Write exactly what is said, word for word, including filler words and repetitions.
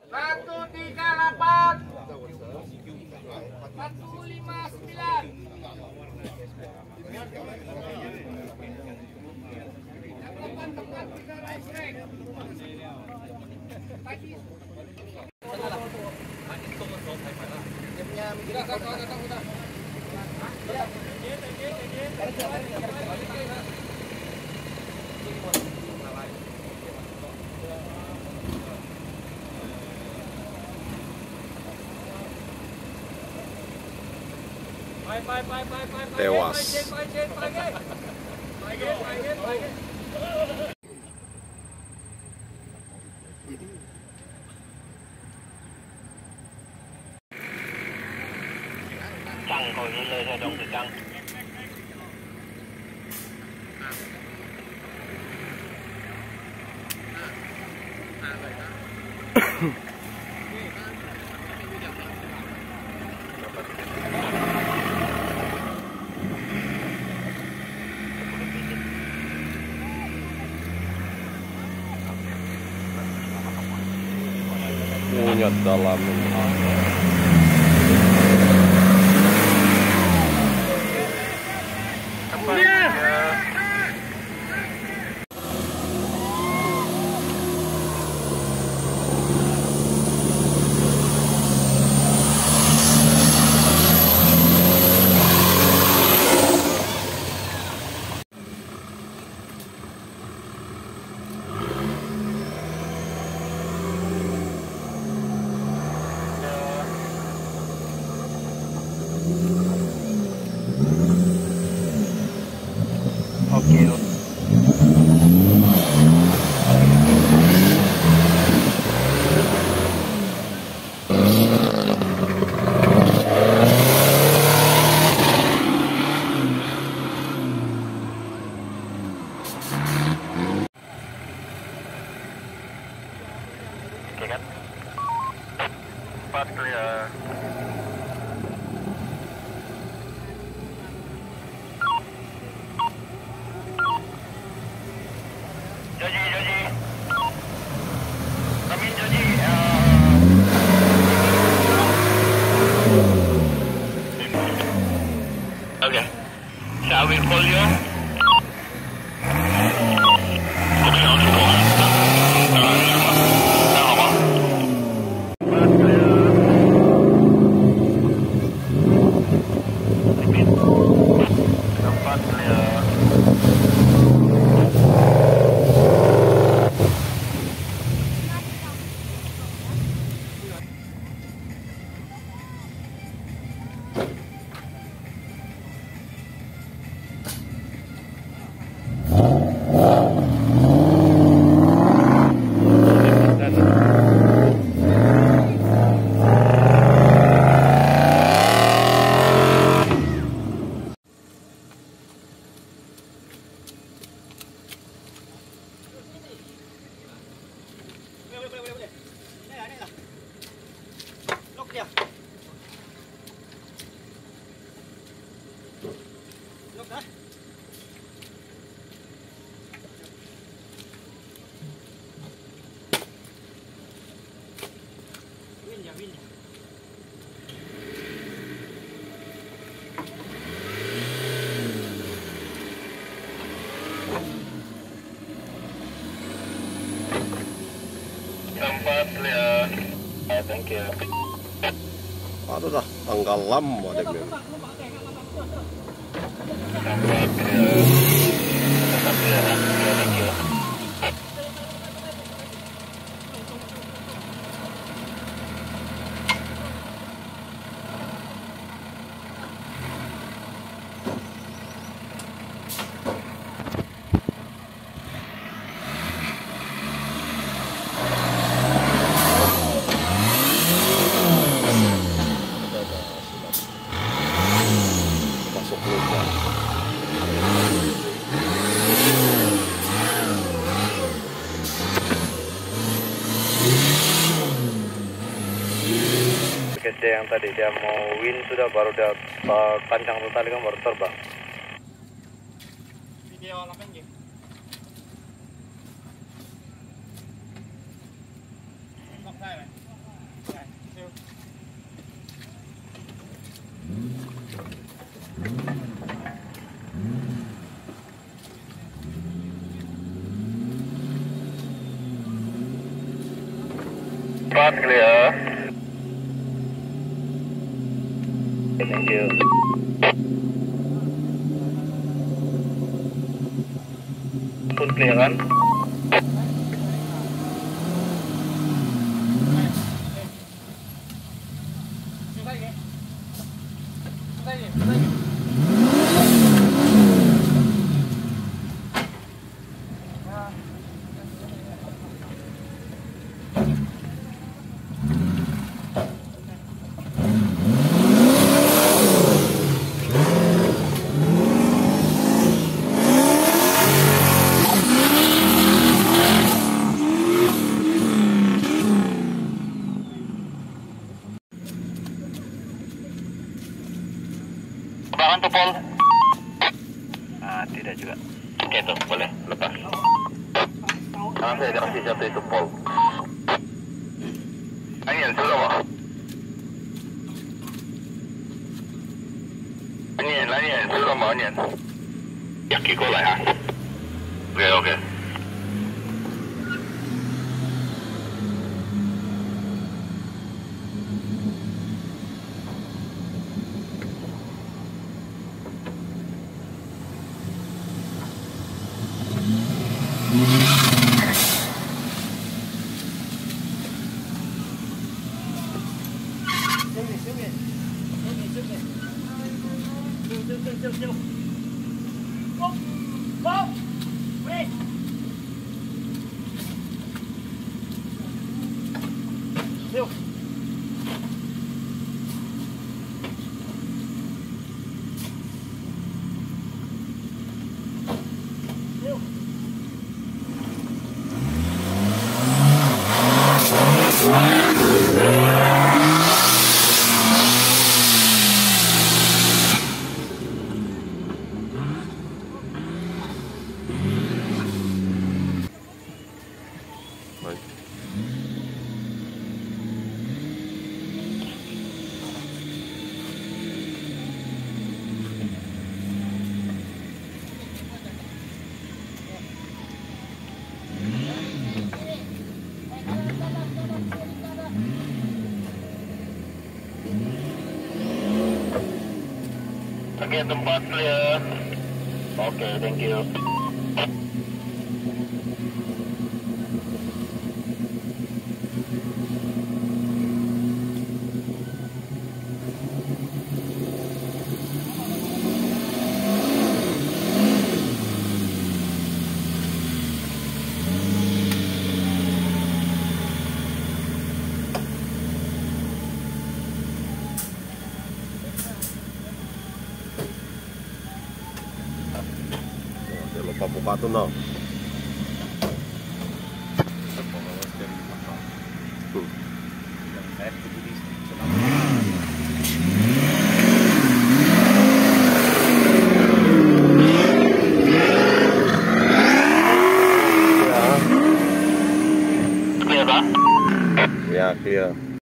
Satu tiga delapan. Satu lima sembilan. Tewas. Trăng coi như lời ra trong từ trăng. Punyat dalam. Oke. Oke kan? Empat clear. Janji, janji. Kami janji. Okay. So I will call you. Okay, I'll call. Tempat clear. Tempat clear. Uh, thank you. Ano dah? Tanggal lama deh. Tempat clear. Tempat clear. Thank you. Masuk lubang. Kerja yang tadi dia mau win sudah baru dia pancang total kan baru terbang. Video lama ni. Nak saya. tempat clear. Thank you. Pun clear kan? Bahan tuh Pol? Ah, tidak juga. Oke tuh, boleh lepas. Nanti ada kasih jatuh itu Pol. Angin, sudah Pak. Angin, angin, sudah Pak, angin. Yaki过来啊。Oke, oke. Oke, tempat clear. Oke, thank you. Lupa buka tuh no. Clear Pak? Ya, clear.